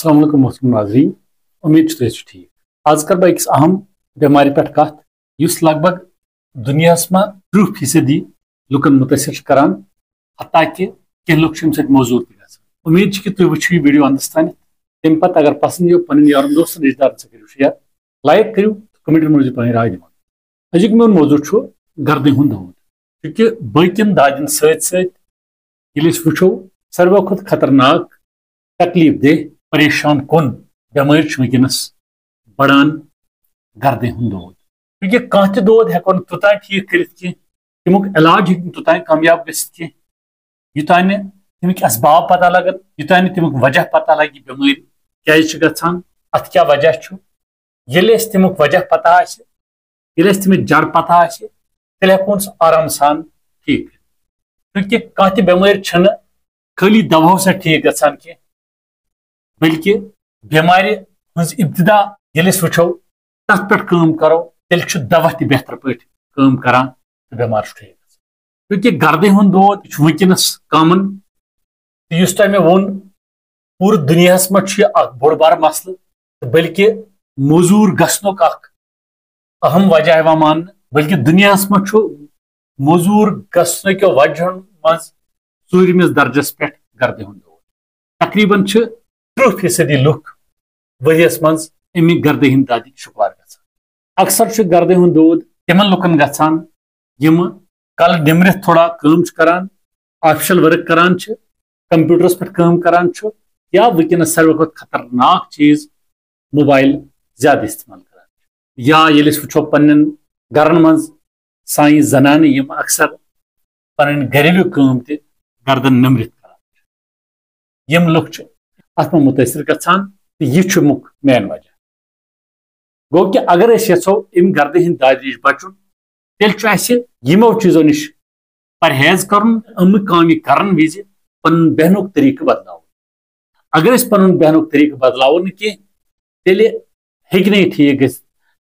अस्सलाम वालेकुम मोहतरम नाज़रीन, उम्मीद तुम ठीक। आज कर बस अहम बेमारी पे कत लगभग दुनिया में 30% लुकन मुतासर करान, हत्ता कि कह लोग मौजूद भी ग। उम्मीद कि तुम वो वीडियो अंदस तान तम पे अगर पसंद यो पन यारन दोस्तन रिश्तेदार करो शेयर, लाइक करो, कमेंट मज पे राय दिन। अजुक मोन मौजू गर्दे हुंद दौद, क्योंकि बकन दादन सो वो सारे खुद खतरनाक तकलीफ दे परेशान कुन बेमारी वनस बढ़ान गर्दे हुंद दौद। क्योंकि कह दौद हेको तोतान ठीक कर तमुक इलाज तोतान कामयाब ग यूतान तमिक असबाब पता लगन, यूतान तमुक वजह पता लगे बेमारी क्या गसान, अत क्या वजह तमुक वजह पता तमिक जड़ पता तेल हेकोन आराम सान ठीक। क्योंकि कह बेमारी खाली दवाओं से ठीक गसान की, बल्कि बेमारी हज इब्तदा वो तथ पे करो तेल दवा बेहतर पे करान तो बेमार ठीक। क्योंकि गर्दे हुंद दौद वनस कॉमन, तो मे वोन पूरे दुनिया में बोड़ बार मसल, बल्कि मौजूर गसनुक अहम वजह मान, बल्कि दुनिया में मौजूर गसन के वजह मज 4 दर्जस पे गर्दे हुंद दौद। तकरीबन 30% लुक वरियस मज अमि गर्दे हिंद दाद शिकार गसान। अक्सर गर्दे हुंद दौद तिमन लुकन गसान यम कल निमरित थोड़ा काम करान, ऑफिशियल वर्क करान, कंप्यूटरस पे काम करान, या वनस सारे खुद खतरनाक चीज मोबाइल ज्यादा इस्तेमाल करान, या ये वो पन्न गरन मज साई जनान यम अक्सर पन घरेलू काम ते गर्दन निमरित करान, यम लुक अत मुतासर गसान। यह मुख मेन वजह गो कि अगर यो इन गर्दे हिंद दाद नश बचुन तेल यमो चीजों नश परहेज कर काम विज पन बहनुक तरीक बदलाव। अगर पन बहनुक तरीक बदलाव कह तेल हे ठीक ग,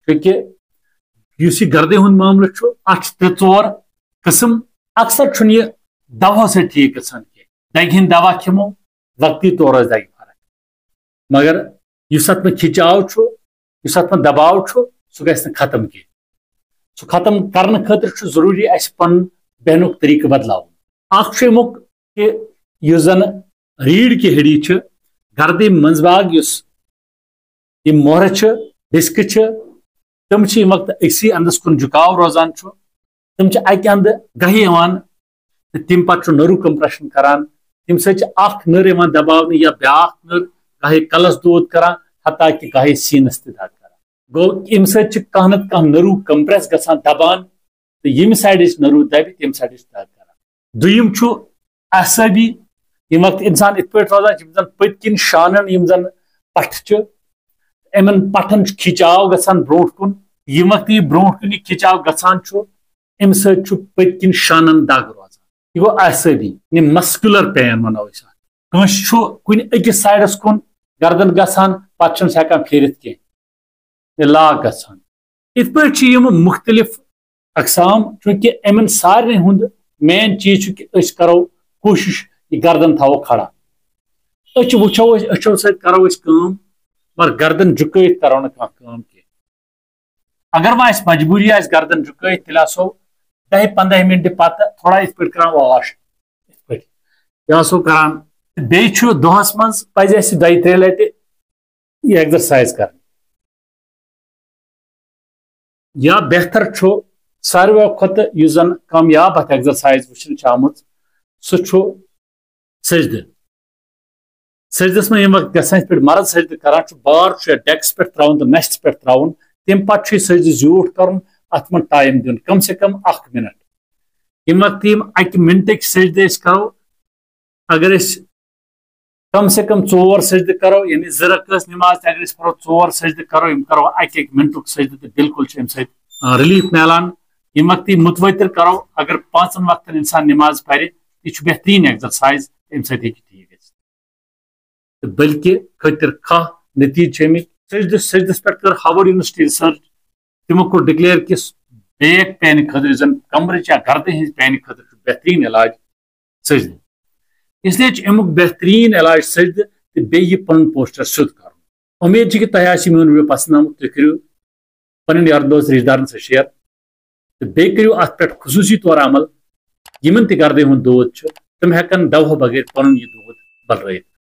क्योंकि गर्दे हुंद मामल 3-4 किस्म। अक्सर यह दवा से ठीक गसान कह, दग हिंद दवा खमो वक्ती तौर दग फर्क, मगर अत में खिंचाव अत में दबाव सह ग खत्म कह। सह खत्म करने खतर जरूरी पन बहनुक तरीक बदलाव। अमुक कि जन रीढ़ की हड्डी गर्दे मंजबाग मोहर डिस्क तम वक्त अक्सी अंदस कुन झुकाव रोजान, तम अक अंद गहे तम पे नर्व कंप्रेशन करान, तम नर दबाव या ब्या नर गहे कलस दौद करान, हत्ता कि गहे सीनस तक करान। गो अम कह नर्व कंप्रेस गसान दबान, तो यम साइड नर्व दबि तम साइड दग करान। दुयम असबी यम वक्त इंसान इत पे रोजान पत्किन शानन यम जन पठ इन पठन खिंचाव गसान ब्रोह कुन, यम वक्त यह ब्रोह कुन खिंचाव गसान अम पत्किन शानन दग रोजान। यह गो असबी मस्कुलर पेन वनो कस कुन अकिस साइडस कुन गर्दन गसान पे हेकान फेरित कह लाग गसान। इत पे मुख्तलिफ अकसाम, चूंकि इन सारे हुंद मेन चीज कि करो कोशिश गर्दन थो खड़ा, वो अच्छो सो करो काम, मगर गर्दन झुक करो न कह। अगर वह मजबूरी गर्दन झुक तेल आसो 10-15 मिनट पत थोड़ा इत पे कर वाश, आसो करान। बे दोहस मज पज 2-3 लट एक्सरसाइज कर, या बेहतर सारे खुद जन कामयाब अत एक्सरसाइज वुचन आमुत सह सजद। सजदस में यम वक्त गसान पे मर्द सजद करान बार डेक्स पे त्राउन तो नश्त पे त्राउन, तम पे सजद ज्यूट कर अत में टाइम दिन कम से कम 1 मिनट। यम वक्त 1 मिनट सजद करो, अगर कम से कम 4 सजद करो, यानी 2 रकात नमाज अगर 4 सजद करो, यम करो 1 मिनट सजद तो बिल्कुल रिलीफ मिलान। यम वक्त मुतवतर करो, अगर 5 वक्त इंसान नमाज पढ़ यह बेहतरीन एक्सरसाइज अम ठीक तो बल्कि खतर खा नतीजे सजदस पे कर हार्वर्ड यूनिवर्सिटी रिसर्च, तमो को डिक्लेयर कि बैक पेन खतर जन कमर या गर्दे हज पेन खतर बेहतरीन इलाज सजद। इसलिए अमुक बेहतरीन इलाज सजद تو بیٚیہِ یہِ پنُن پوسٹر سیوٚد کرُن امید چھِ کہ تۄہہِ آسہِ میون ویڈیو پسنٛد آمُت تُہۍ کٔرِو پنٕنۍ یار دوس رشتہٕ دارن سۭتۍ شیر تہٕ بیٚیہِ کٔرِو اتھ پٮ۪ٹھ خصوٗصی طور عمل یِمن تہِ گردِ ہُنٛد دود چھُ تِم ہٮ۪کن دوہو بغٲر پنُن یہِ دود بلرٲیِتھ